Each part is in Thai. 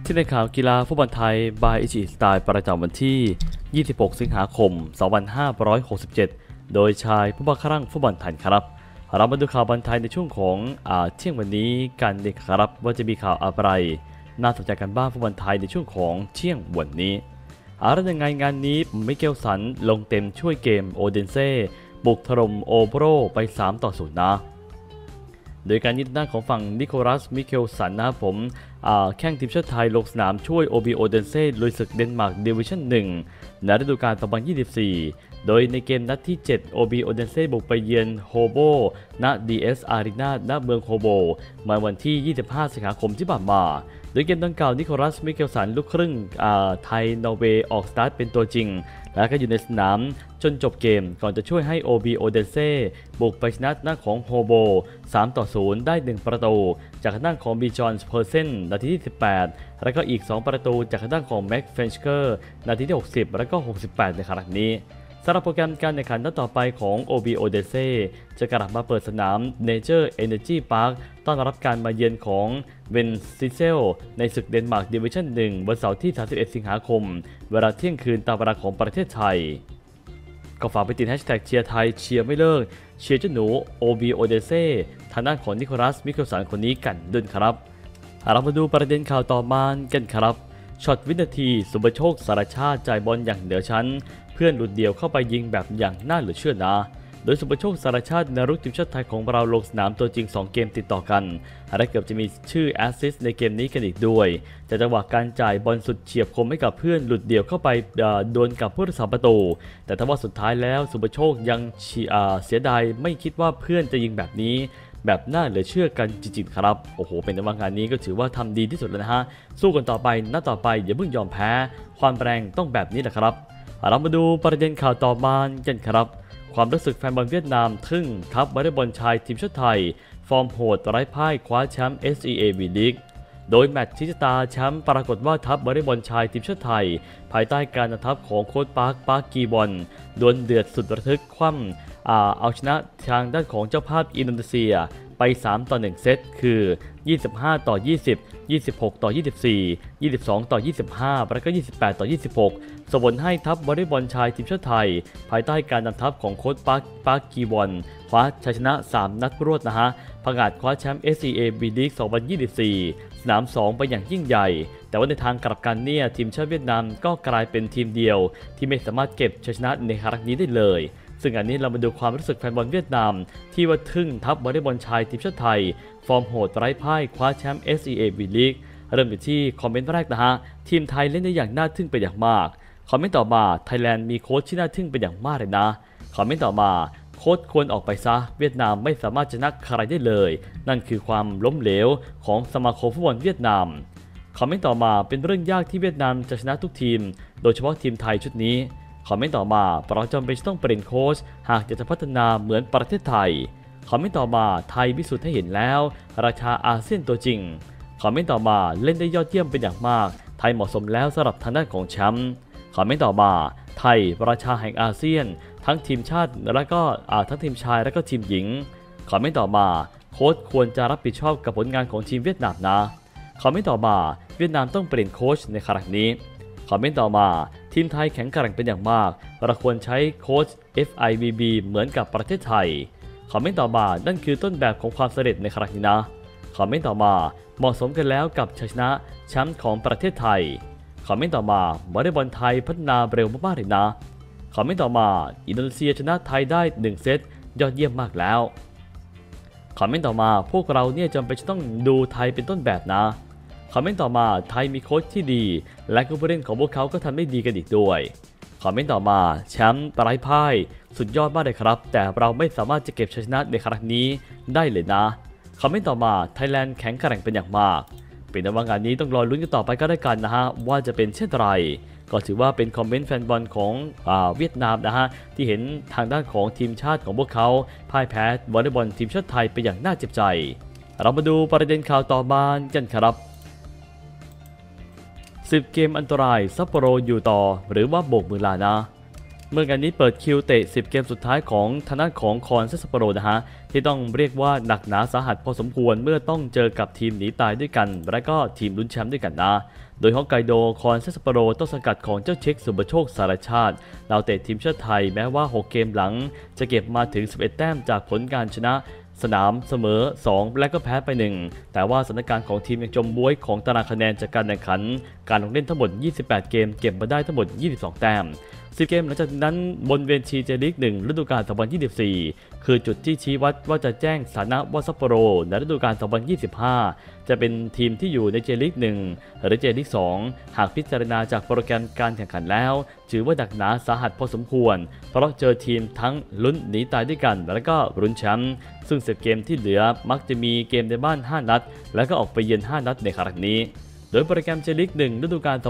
ที่ในข่าวกีฬาฟุตบอลไทยบายอิชิสไตล์ประจำวันที่ 26 สิงหาคม 2567 โดยชายผู้บังคับฟุตบอลไทยครับเรามาดูข่าวบอลไทยในช่วงของเที่ยงวันนี้กันดีครับว่าจะมีข่าวอะไรน่าสนใจกันบ้างฟุตบอลไทยในช่วงของเที่ยงวันนี้อะไรยังไงงานนี้มิเกลสันลงเต็มช่วยเกมโอเดนเซ่บุกถล่มโอโบโรไป 3-0 นะโดยการยืนหน้าของฝั่งนิโคลัสมิเกลสันนะครับผมแข่งทีมชาติไทยลงสนามช่วยโอบีโอเดนเซ่ลุยศึกเดนมาร์กดิวิชั่น 1 ในฤดูกาล 2024 โดยในเกมนัดที่ 7 โอบีโอเดนเซ่บุกไปเยือนโฮโบณ DS Arena ณเมืองโฮโบมาวันที่ 25 สิงหาคมที่ผ่านมาโดยเกมดังกล่าวนิโคลัสมิเกลสันลูกครึ่งไทยนอร์เวย์ออกสตาร์ทเป็นตัวจริงและก็อยู่ในสนามจนจบเกมก่อนจะช่วยให้ OB โอเดนเซ่บุกไปชนะหน้าของโฮโบ 3-0 ได้ 1 ประตูจากหน้าของบีจอนเพอร์เซนนาทีที่ 18 แล้วก็อีก 2 ประตูจากหน้าของแม็กเฟนชเกอร์นาทีที่ 60 แล้วก็ 68 ในครั้งนี้สำหรับโปรแกรมการแข่งขันนัดต่อไปของ OB โอเดนเซ่จะกลับมาเปิดสนาม Nature Energy Park ต้อนรับการมาเยือนของเวนซิเซลในศึกเดนมาร์กดิวิชั่น 1 วันเสาร์ที่ 31 สิงหาคมเวลาเที่ยงคืนตามเวลาของประเทศไทยก็ฝากไปติดแฮชแท็กเชียร์ไทยเชียร์ไม่เลิกเชียร์เจ้าหนู OB โอเดนเซ่ทางด้านของนิโคลัสมิเกลสันคนนี้กันด้วยครับเรามาดูประเด็นข่าวต่อมากันครับช็อตวินาทีสุภโชคสารชาติจ่ายบอลอย่างเหนือชั้นเพื่อนหลุดเดี่ยวเข้าไปยิงแบบอย่างน่าเหลือเชื่อนะโดยสุภโชคสารชาตินารุกทีมชาติไทยของเราลงสนามตัวจริง2เกมติดต่อกันและเกือบจะมีชื่อแอสซิสต์ในเกมนี้กันอีกด้วยจากจังหวะการจ่ายบอลสุดเฉียบคมให้กับเพื่อนหลุดเดี่ยวเข้าไปโดนกับผู้รักษาประตูแต่ถ้าว่าสุดท้ายแล้วสุภโชคยังเสียดายไม่คิดว่าเพื่อนจะยิงแบบนี้แบบน่าเหลือเชื่อกันจริงๆครับโอ้โหเป็นในวันงานนี้ก็ถือว่าทำดีที่สุดแล้วนะฮะสู้กันต่อไปนัดต่อไปอย่าเพิ่งยอมแพ้ความแรงต้องแบบนี้แหละครับเรามาดูประเด็นข่าวต่อมากันครับความรู้สึกแฟนบอลเวียดนามทึ่งทัพวอลเลย์บอลชายทีมชาติไทยฟอร์มโหดไร้พ่ายคว้าแชมป์ SEA V-League โดยแมตช์ชี้ชะตาแชมป์ปรากฏว่าทัพวอลเลย์บอลชายทีมชาติไทยภายใต้การนำทัพของโค้ชปาร์คกีบอลดวลเดือดสุดระทึกคว่ำเอาชนะทางด้านของเจ้าภาพอินโดนีเซียไป3-1 เซตคือ25-20 26-24 22-25 และก็28-26ส่งผลให้ทัพวอลเลย์บอลชายทีมชาติไทยภายใต้การนำทัพของโค้ชปาร์คกีบอลคว้าชัยชนะ3 นัดรวดนะฮะประกาศคว้าแชมป์ SCA V-League 2024 สนาม 2 ไปอย่างยิ่งใหญ่แต่ว่าในทางกลับกันเนี่ยทีมชาติเวียดนามก็กลายเป็นทีมเดียวที่ไม่สามารถเก็บชัยชนะในครั้งนี้ได้เลยซึ่งอันนี้เรามาดูความรู้สึกแฟนบอลเวียดนามที่ว่าทึ่งทัพวอลเลย์บอลชายทีมชาติไทยฟอร์มโหดไร้พ่ายคว้าแชมป์ SCA V-League เริ่มที่คอมเมนต์แรกนะฮะทีมไทยเล่นได้อย่างน่าทึ่งไปอย่างมากคอมเมนต์ต่อมาไทยแลนด์มีโค้ชที่น่าทึ่งเป็นอย่างมากเลยนะคอมเมนต์ต่อมาโค้ชควรออกไปซะเวียดนามไม่สามารถชนะใครได้เลยนั่นคือความล้มเหลวของสมาคมฟุตบอลเวียดนามคอมเมนต์ต่อมาเป็นเรื่องยากที่เวียดนามจะชนะทุกทีมโดยเฉพาะทีมไทยชุดนี้คอมเมนต์ต่อมาเราจำเป็นต้องเปลี่ยนโค้ชหากจะพัฒนาเหมือนประเทศไทยคอมเมนต์ต่อมาไทยพิสูจน์ให้เห็นแล้วราชาอาเซียนตัวจริงคอมเมนต์ต่อมาเล่นได้ยอดเยี่ยมเป็นอย่างมากไทยเหมาะสมแล้วสำหรับทางด้านของแชมป์คอมเมนต์ต่อมาไทยราชาแห่งอาเซียนทั้งทีมชาติและก็ทั้งทีมชายและก็ทีมหญิงคอมเมนต์ต่อมาโค้ชควรจะรับผิดชอบกับผลงานของทีมเวียดนามนะคอมเมนต์ต่อมาเวียดนามต้องเปลี่ยนโค้ชในครั้งนี้คอมเมนต์ต่อมาทีมไทยแข็งแกร่งเป็นอย่างมากเราควรใช้โค้ช FIVB เหมือนกับประเทศไทยคอมเมนต์ต่อมานั่นคือต้นแบบของความสำเร็จในครั้งนี้นะคอมเมนต์ต่อมาเหมาะสมกันแล้วกับชัยชนะแชมป์ของประเทศไทยคอมเมนต์ต่อมาวอลเลย์บอลไทยพัฒนาเร็วมากๆเลยนะคอมเมนต์ต่อมาอินโดนีเซียชนะไทยได้1 เซตยอดเยี่ยมมากแล้วคอมเมนต์ต่อมาพวกเราเนี่ยจำเป็นจะต้องดูไทยเป็นต้นแบบนะคอมเมนต์ต่อมาไทยมีโค้ชที่ดีและผู้เล่นของพวกเขาก็ทำได้ดีกันอีกด้วยคอมเมนต์ต่อมาแชมป์ไร้พ่ายสุดยอดมากเลยครับแต่เราไม่สามารถจะเก็บชัยชนะในครั้งนี้ได้เลยนะคอมเมนต์ต่อมาไทยแลนด์แข็งแกร่งเป็นอย่างมากเป็นในวันงานนี้ต้องรอลุ้นกันต่อไปก็ได้กันนะฮะว่าจะเป็นเช่นไรก็ถือว่าเป็นคอมเมนต์แฟนบอลของเวียดนามนะฮะที่เห็นทางด้านของทีมชาติของพวกเขาพ่ายแพ้วอลเลย์บอลทีมชาติไทยไปอย่างน่าเจ็บใจเรามาดูประเด็นข่าวต่อมากันครับ10 เกมอันตรายซัปโปโรอยู่ต่อหรือว่าโบกมือลานะเมื่องานนี้เปิดคิวเตะ10เกมสุดท้ายของทางด้านของคอนซัสโปโรนะฮะที่ต้องเรียกว่าหนักหนาสาหัสพอสมควรเมื่อต้องเจอกับทีมหนีตายด้วยกันและก็ทีมลุ้นแชมป์ด้วยกันนะโดยฮอกไกโดคอนซัสโปโรต้นสังกัดของเจ้าเช็คสุบโชคสารชาติดาวเตะทีมชาติไทยแม้ว่า6เกมหลังจะเก็บมาถึง11แต้มจากผลการชนะสนามเสมอ2และก็แพ้ไป1แต่ว่าสถานการณ์ของทีมยังจมบ้วยของตารางคะแนนจากการแข่งขันการลงเล่นทั้งหมด28เกมเก็บมาได้ทั้งหมด22แต้ม10เกมหลังจากนั้นบนเวทีเจลีก1ฤดูกาล2024คือจุดที่ชี้วัดว่าจะแจ้งสถานะว่าซัปโปโรในฤดูกาล2025จะเป็นทีมที่อยู่ในเจลีก1หรือเจลีก2หากพิจารณาจากโปรแกรมการแข่งขันแล้วถือว่าหนักหนาสาหัสพอสมควรเพราะเจอทีมทั้งลุ้นหนีตายด้วยกันและก็ลุ้นแชมป์ซึ่ง10เกมที่เหลือมักจะมีเกมในบ้าน5นัดแล้วก็ออกไปเยือน5นัดในครั้งนี้โดยโปรแกรมเจลีก1ฤดูกาล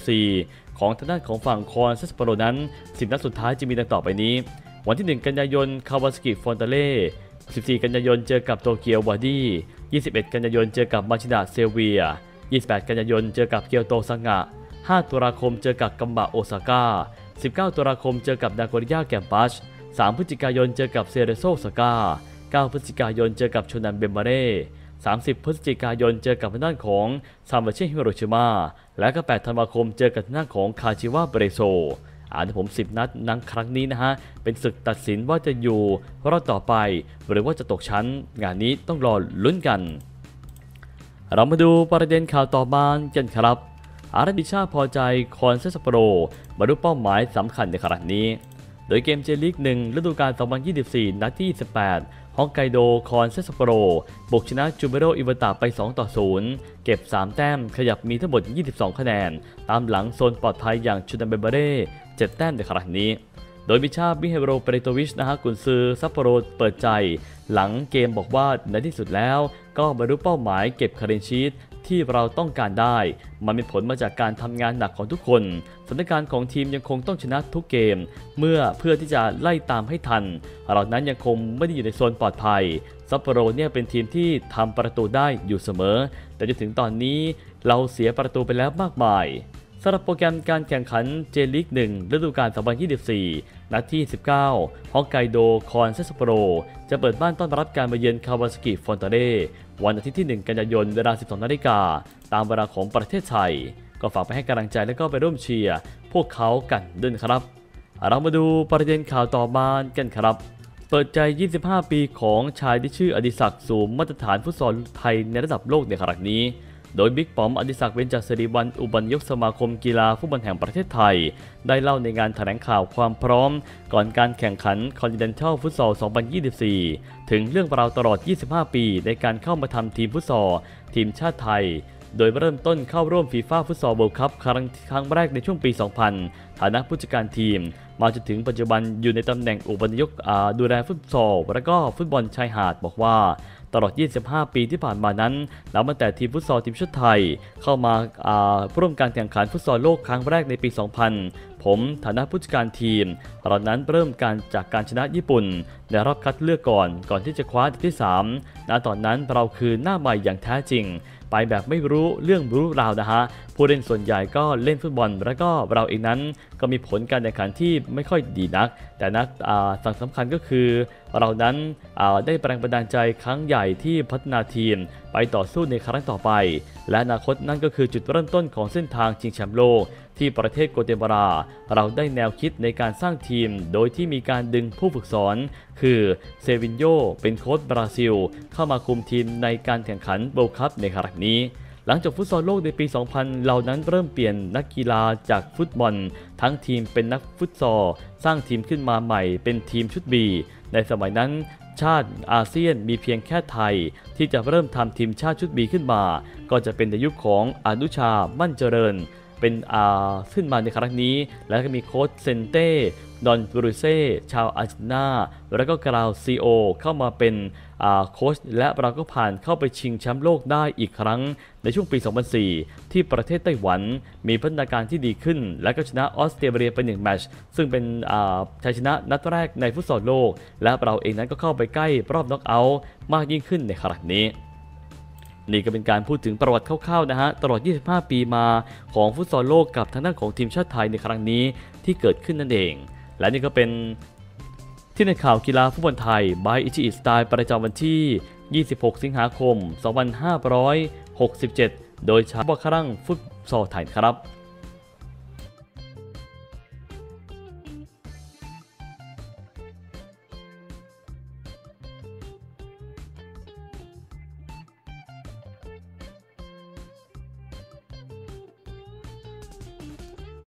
2024ของทางด้านของฝั่งคอนซัสโปโรนั้น10นัดสุดท้ายจะมีดังต่อไปนี้วันที่1กันยายนคาวาซากิฟอนตาเล่14กันยายนเจอกับโตเกียววาดี้21กันยายนเจอกับมาชิดะเซเวีย28กันยายนเจอกับเกียวโตซังะ5ตุลาคมเจอกับกัมบะโอซาก้า19ตุลาคมเจอกับนาโกริยาแกมปัช3พฤศจิกายนเจอกับเซเรโซซาก้า9พฤศจิกายนเจอกับโชนันเบมบาเร่30พฤศจิกายนเจอกับทางด้านของซามบาเช่ฮิโรชิมาและก็8ธันวาคมเจอกับทางด้านของคาจิวะเบรโซผม10นัดนังครั้งนี้นะฮะเป็นศึกตัดสินว่าจะอยู่รอดต่อไปหรือว่าจะตกชั้นงานนี้ต้องรอลุ้นกันเรามาดูประเด็นข่าวต่อมากันครับอาราบิชาพอใจคอนซัสโปโรบรรลุเป้าหมายสำคัญในครั้งนี้โดยเกมเจลีก1ฤดูกาล2024นัดที่28ฮอกไกโดคอนซัสโปโรบุกชนะจูเบโรอิวาตะไป2-0เก็บ3แต้มขยับมีทั้งหมด22คะแนนตามหลังโซนปลอดภัยอย่างชูดันเบเบเร่7แต้มในครั้งนี้โดยมิชาบิเฮโรเปรโตวิชนะฮะกุนซือซัปโปโรเปิดใจหลังเกมบอกว่าในที่สุดแล้วก็บรรลุเป้าหมายเก็บคาเรนชีตที่เราต้องการได้มันเป็นผลมาจากการทำงานหนักของทุกคนสถานการณ์ของทีมยังคงต้องชนะทุกเกมเพื่อที่จะไล่ตามให้ทันเรานั้นยังคงไม่ได้อยู่ในโซนปลอดภัยซัปโปโรเนี่ยเป็นทีมที่ทำประตูได้อยู่เสมอแต่จนถึงตอนนี้เราเสียประตูไปแล้วมากมายสำหรับโปรแกรมการแข่งขันเจลีก1ฤดูกาล2024นัดที่19ฮอกไกโดคอนซัสโปโรจะเปิดบ้านต้อนรับการมาเยือนคาวาซากิฟอนตาเร่วันอาทิตย์ที่1กันยายนเวลา 12 นาฬิกาตามเวลาของประเทศไทยก็ฝากไปให้กำลังใจและก็ไปร่วมเชียร์พวกเขากันด้วยครับเรามาดูประเด็นข่าวต่อมากันครับเปิดใจ25ปีของชายที่ชื่ออดิศักดิ์สูงมาตรฐานฟุตซอลไทยในระดับโลกในครั้งนี้โดยบิ๊กป๋อมอดิศักดิ์เบญจศิริวัลย์อุปนายกสมาคมกีฬาฟุตบอลแห่งประเทศไทยได้เล่าในงานแถลงข่าวความพร้อมก่อนการแข่งขัน Continental Futsal 2024 ถึงเรื่องราวตลอด 25 ปีในการเข้ามาทำทีมฟุตซอลทีมชาติไทยโดยเริ่มต้นเข้าร่วมฟีฟ่าฟุตซอลเวิลด์คัพครั้งแรกในช่วงปี 2000 ฐานะผู้จัดการทีมมาจนถึงปัจจุบันอยู่ในตำแหน่งอุปนายกดูแลฟุตซอลและก็ฟุตบอลชายหาดบอกว่าตลอด 25 ปีที่ผ่านมานั้นนับตั้งแต่ทีมฟุตซอลทีมชาติไทยเข้ามาร่วมการแข่งขันฟุตซอลโลกครั้งแรกในปี 2000 ผมฐานะผู้จัดการทีมเรานั้นเริ่มจากการชนะญี่ปุ่นในรอบคัดเลือกก่อนที่จะคว้าอันดับที่ 3 ณ ตอนนั้นเราคือหน้าใหม่อย่างแท้จริงไปแบบไม่รู้เรื่องรู้ราวนะฮะผู้เล่นส่วนใหญ่ก็เล่นฟุตบอลแล้วก็เราเองนั้นก็มีผลการแข่งขันที่ไม่ค่อยดีนักแต่สิ่งสำคัญก็คือเรานั้นได้แรงบันดาลใจครั้งใหญ่ที่พัฒนาทีมไปต่อสู้ในครั้งต่อไปและอนาคตนั่นก็คือจุดเริ่มต้นของเส้นทางชิงแชมป์โลกที่ประเทศโกเตมาลาเราได้แนวคิดในการสร้างทีมโดยที่มีการดึงผู้ฝึกสอนคือเซวินโญเป็นโค้ชบราซิลเข้ามาคุมทีมในการแข่งขันเวิลด์คัพในครั้งนี้หลังจากฟุตซอลโลกในปี 2000 เรานั้นเริ่มเปลี่ยนนักกีฬาจากฟุตบอลทั้งทีมเป็นนักฟุตซอลสร้างทีมขึ้นมาใหม่เป็นทีมชุด B ในสมัยนั้นชาติอาเซียนมีเพียงแค่ไทยที่จะเริ่มทำทีมชาติชุด B ขึ้นมาก็จะเป็นในยุคของอนุชามั่นเจริญเป็นขึ้นมาในครั้งนี้แล้วก็มีโค้ชเซนเต้ดอนบรูเซ่ชาวอาร์เจนตินาแล้วก็กราวซีโอเข้ามาเป็นโค้ชและเราก็ผ่านเข้าไปชิงแชมป์โลกได้อีกครั้งในช่วงปี 2004 ที่ประเทศไต้หวันมีพัฒนาการที่ดีขึ้นและก็ชนะออสเตรเลียไป1แมตช์ซึ่งเป็นชัยชนะนัดแรกในฟุตซอลโลกและเราเองนั้นก็เข้าไปใกล้รอบน็อกเอาท์มากยิ่งขึ้นในครั้งนี้นี่ก็เป็นการพูดถึงประวัติคร่าวๆนะฮะตลอด 25 ปีมาของฟุตซอลโลกกับทางด้านของทีมชาติไทยในครั้งนี้ที่เกิดขึ้นนั่นเองและนี่ก็เป็นที่ในข่าวกีฬาฟุตบอลไทย by อิชิอิสไตล์ประจำวันที่ 26 สิงหาคม 2567 โดยชาวบอครั่งฟุตซอลไทยครับ